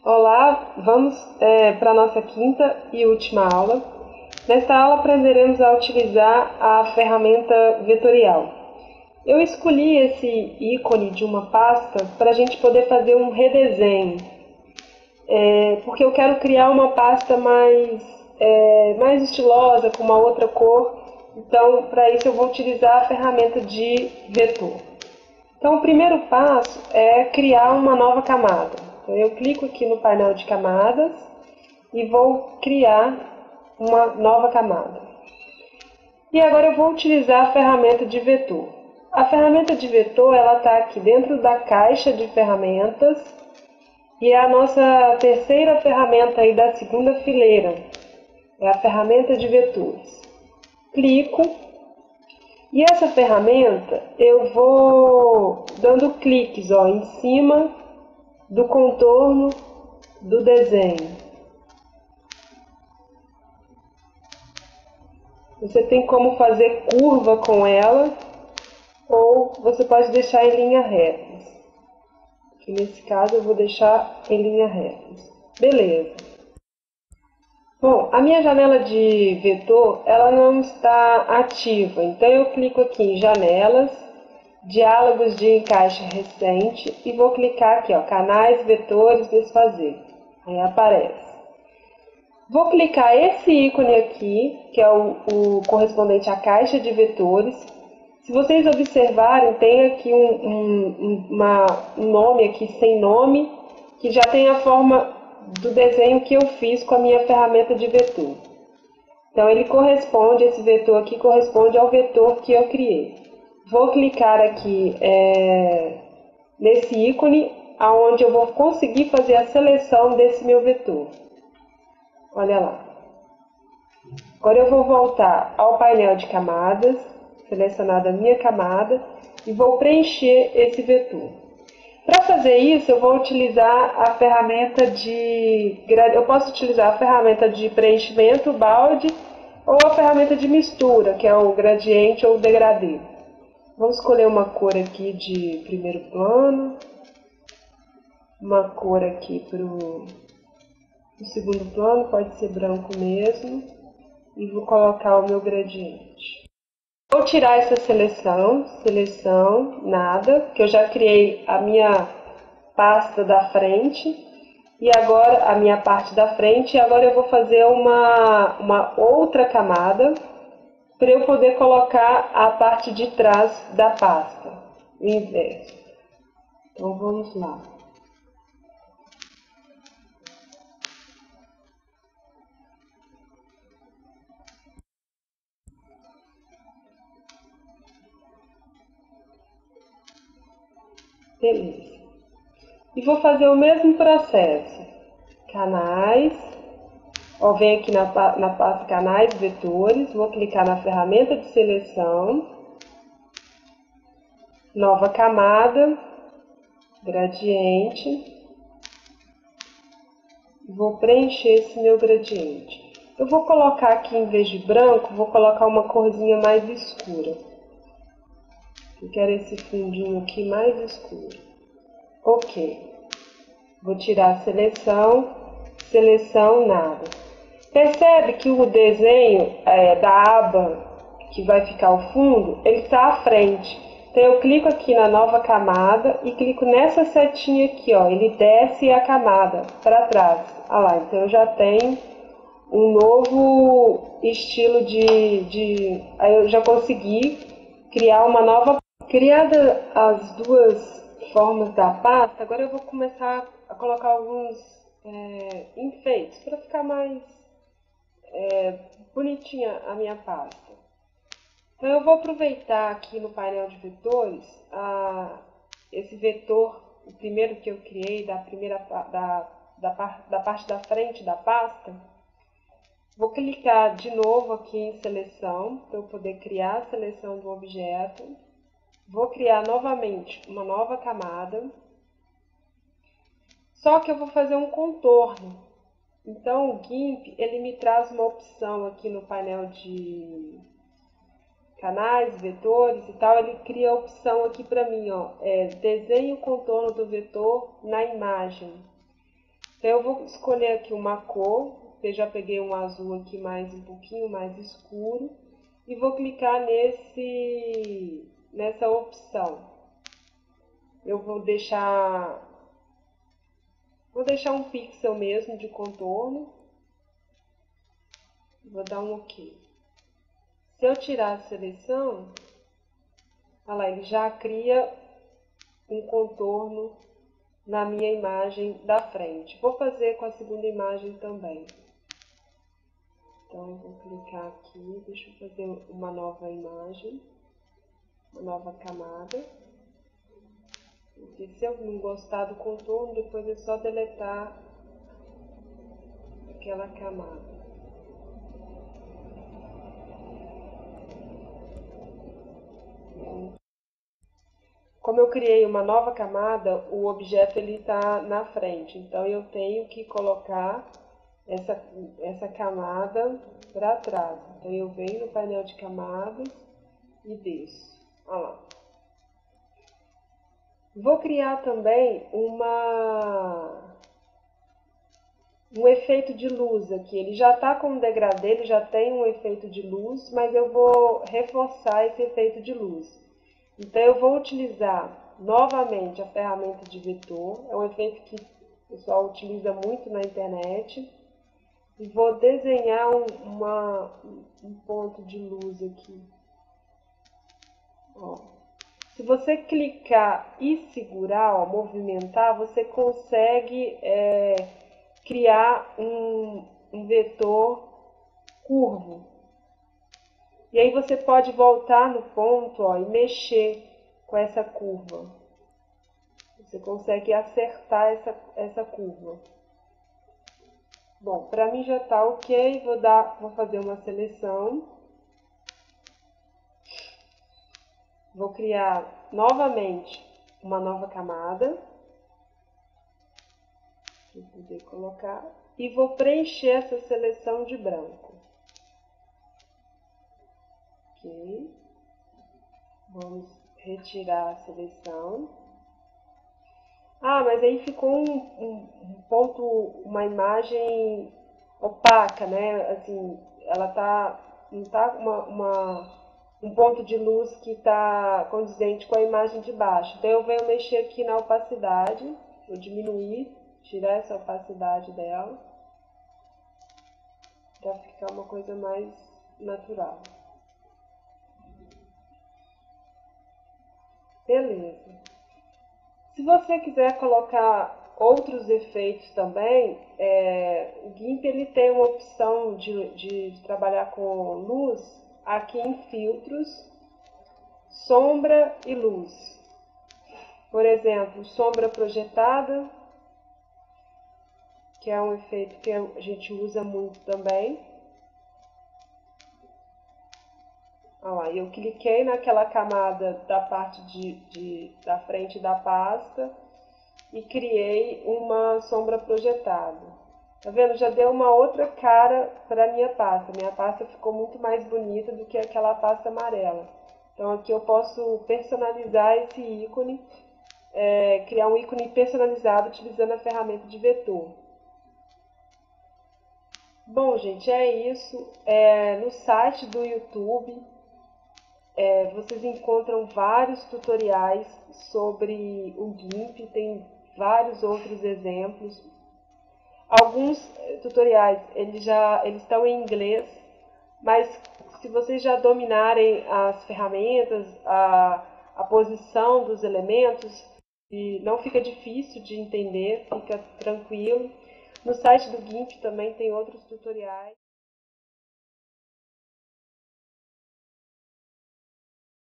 Olá, vamos para a nossa quinta e última aula. Nesta aula aprenderemos a utilizar a ferramenta vetorial. Eu escolhi esse ícone de uma pasta para a gente poder fazer um redesenho, porque eu quero criar uma pasta mais estilosa, com uma outra cor. Então, para isso eu vou utilizar a ferramenta de vetor. Então, o primeiro passo é criar uma nova camada. Então, eu clico aqui no painel de camadas e vou criar uma nova camada. E agora eu vou utilizar a ferramenta de vetor. A ferramenta de vetor está aqui dentro da caixa de ferramentas e é a nossa terceira ferramenta aí da segunda fileira. É a ferramenta de vetores. Clico. E essa ferramenta eu vou dando cliques em cima do contorno do desenho. Você tem como fazer curva com ela ou você pode deixar em linha reta. Aqui nesse caso eu vou deixar em linha reta. Beleza. Bom, a minha janela de vetor ela não está ativa, então eu clico aqui em janelas, diálogos de encaixe recente e vou clicar aqui, canais, vetores, desfazer. Aí aparece. Vou clicar esse ícone aqui, que é o correspondente à caixa de vetores. Se vocês observarem, tem aqui um nome aqui sem nome, que já tem a forma do desenho que eu fiz com a minha ferramenta de vetor. Então, esse vetor aqui corresponde ao vetor que eu criei. Vou clicar aqui nesse ícone, onde eu vou conseguir fazer a seleção desse meu vetor. Olha lá. Agora eu vou voltar ao painel de camadas, selecionar a minha camada, e vou preencher esse vetor. Para fazer isso, eu vou utilizar a ferramenta eu posso utilizar a ferramenta de preenchimento, balde, ou a ferramenta de mistura, que é o gradiente ou o degradê. Vamos escolher uma cor aqui de primeiro plano, uma cor aqui para o segundo plano, pode ser branco mesmo, e vou colocar o meu gradiente. Vou tirar essa seleção, nada, que eu já criei a minha pasta da frente, e agora a minha parte da frente, e agora eu vou fazer uma outra camada, para eu poder colocar a parte de trás da pasta, o inverso. Então vamos lá. Beleza. E vou fazer o mesmo processo. Canais. Venho aqui na pasta canais, vetores. Vou clicar na ferramenta de seleção. Nova camada. Gradiente. Vou preencher esse meu gradiente. Eu vou colocar aqui, em vez de branco, vou colocar uma corzinha mais escura. Eu quero esse fundinho aqui mais escuro. Ok. Vou tirar a seleção, nada. Percebe que o desenho da aba que vai ficar ao fundo, ele está à frente. Então eu clico aqui na nova camada e clico nessa setinha aqui, ele desce a camada para trás. Olha lá, então eu já tenho um novo estilo aí eu já consegui criar uma nova. Criada as duas formas da pasta, agora eu vou começar a colocar alguns enfeites para ficar mais bonitinha a minha pasta. Então eu vou aproveitar aqui no painel de vetores esse vetor, o primeiro que eu criei da parte da frente da pasta. Vou clicar de novo aqui em seleção para eu poder criar a seleção do objeto. Vou criar novamente uma nova camada, só que eu vou fazer um contorno. Então o GIMP ele me traz uma opção aqui no painel de canais, vetores e tal, ele cria a opção aqui para mim, desenhe o contorno do vetor na imagem. Então eu vou escolher aqui uma cor, eu já peguei um azul aqui um pouquinho mais escuro, e vou clicar nessa opção. Eu vou deixar um pixel mesmo de contorno. Vou dar um OK. Se eu tirar a seleção, olha lá, ele já cria um contorno na minha imagem da frente. Vou fazer com a segunda imagem também. Então, eu vou clicar aqui, deixa eu fazer uma nova imagem, uma nova camada. Porque se eu não gostar do contorno, depois é só deletar aquela camada. Como eu criei uma nova camada, o objeto está na frente, então eu tenho que colocar essa camada para trás. Então eu venho no painel de camadas e desço. Olha lá. Vou criar também um efeito de luz aqui. Ele já está com um degradê, ele já tem um efeito de luz, mas eu vou reforçar esse efeito de luz. Então eu vou utilizar novamente a ferramenta de vetor, é um efeito que o pessoal utiliza muito na internet. E vou desenhar um ponto de luz aqui. Ó. Se você clicar e segurar, ó, movimentar, você consegue criar um vetor curvo. E aí você pode voltar no ponto, ó, e mexer com essa curva. Você consegue acertar essa curva. Bom, para mim já está OK, vou fazer uma seleção. Vou criar novamente uma nova camada. Para poder colocar. E vou preencher essa seleção de branco. OK. Vamos retirar a seleção. Ah, mas aí ficou um ponto, uma imagem opaca, né? Assim, ela não tá um ponto de luz que está condizente com a imagem de baixo. Então eu venho mexer aqui na opacidade, vou diminuir, tirar essa opacidade dela, para ficar uma coisa mais natural. Beleza. Se você quiser colocar outros efeitos também, o GIMP ele tem uma opção de trabalhar com luz aqui em filtros, sombra e luz. Por exemplo, sombra projetada, que é um efeito que a gente usa muito também. Olha lá, eu cliquei naquela camada da parte da frente da pasta e criei uma sombra projetada. Tá vendo? Já deu uma outra cara para a minha pasta. Minha pasta ficou muito mais bonita do que aquela pasta amarela. Então aqui eu posso personalizar esse ícone, criar um ícone personalizado utilizando a ferramenta de vetor. Bom, gente, é isso. No site do YouTube vocês encontram vários tutoriais sobre o GIMP, tem vários outros exemplos. Alguns tutoriais eles estão em inglês, mas se vocês já dominarem as ferramentas, a posição dos elementos, e não fica difícil de entender, fica tranquilo. No site do GIMP também tem outros tutoriais.